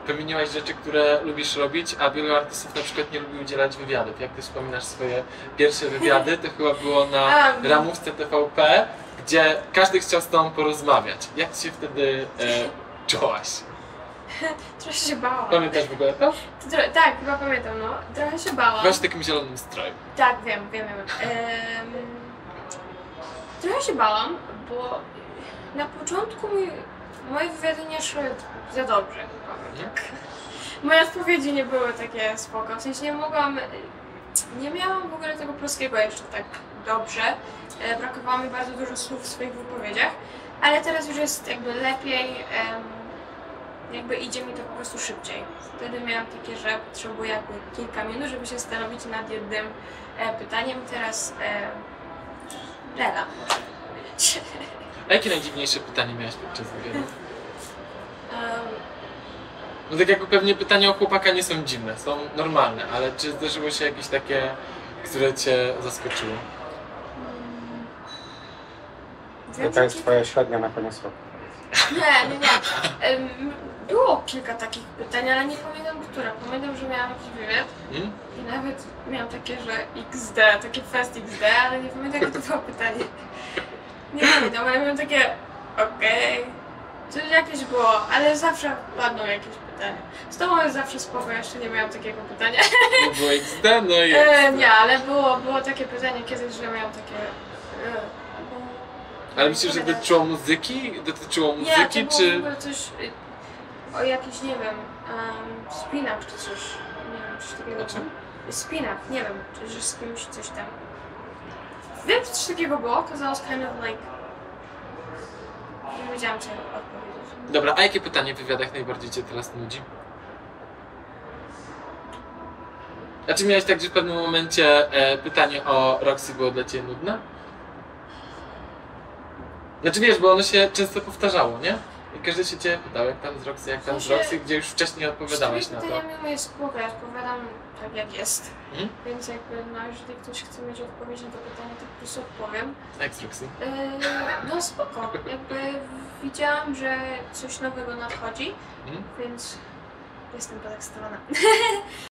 wymieniłaś rzeczy, które lubisz robić, a wielu artystów na przykład nie lubi udzielać wywiadów. Jak ty wspominasz swoje pierwsze wywiady, to chyba było na ramówce TVP, gdzie każdy chciał z tobą porozmawiać. Jak ty się wtedy czułaś? Trochę się bałam. Pamiętasz w ogóle to? Tak, chyba pamiętam, no. Trochę się bałam. Byłaś w takim zielonym stroju. Tak, wiem. Trochę się bałam, bo na początku moje wywiady nie szły za dobrze, powiem tak. Moje odpowiedzi nie były takie spoko, w sensie nie miałam w ogóle tego polskiego jeszcze tak dobrze. Brakowało mi bardzo dużo słów w swoich wypowiedziach, ale teraz już jest jakby lepiej, jakby idzie mi to po prostu szybciej. Wtedy miałam takie, że potrzebuję jakby kilka minut, żeby się zastanowić nad jednym pytaniem. Teraz Lela, można powiedzieć. A jakie najdziwniejsze pytanie miałaś podczas wywiadu? No tak jak pewnie pytania o chłopaka nie są dziwne, są normalne, ale czy zdarzyło się jakieś takie, które cię zaskoczyło? Jaka jest twoja średnia na koniec roku? Nie. Było kilka takich pytań, ale nie pamiętam które. Pamiętam, że miałam jakiś wywiad i nawet miałam takie, że XD, takie fest XD, ale nie pamiętam jakie to było pytanie. Nie pamiętam, ale miałam takie okej. Coś jakieś było, ale zawsze padną jakieś pytania. Z tobą jest zawsze spoko, jeszcze nie miałam takiego pytania. No było XD, no i XD. Nie, ale było takie pytanie kiedyś, że miałam takie... Ale myślisz, że dotyczyło muzyki? Nie, to było w ogóle coś o jakiś, nie wiem, spin-up czy coś. Nie wiem, coś takiego. O czym? Spin-up, nie wiem, czy że z kimś coś tam. Wiem, że coś takiego było, okazało się kind of like... Nie wiedziałam, co odpowiedzieć. Dobra, a jakie pytanie w wywiadach najbardziej cię teraz nudzi? A czy miałeś tak, że w pewnym momencie pytanie o Roxy było dla ciebie nudne? Znaczy wiesz, bo ono się często powtarzało, nie? I każdy się ciebie pytał, jak tam z Roxy, gdzie już wcześniej odpowiadałeś na to. Pytaniami jest spoko, ja odpowiadam tak jak jest. Więc jakby, no jeżeli ktoś chce mieć odpowiedź na to pytanie, to po prostu odpowiem. Jak z Roxy? No spoko, jakby widziałam, że coś nowego nadchodzi, więc jestem podekscytowana.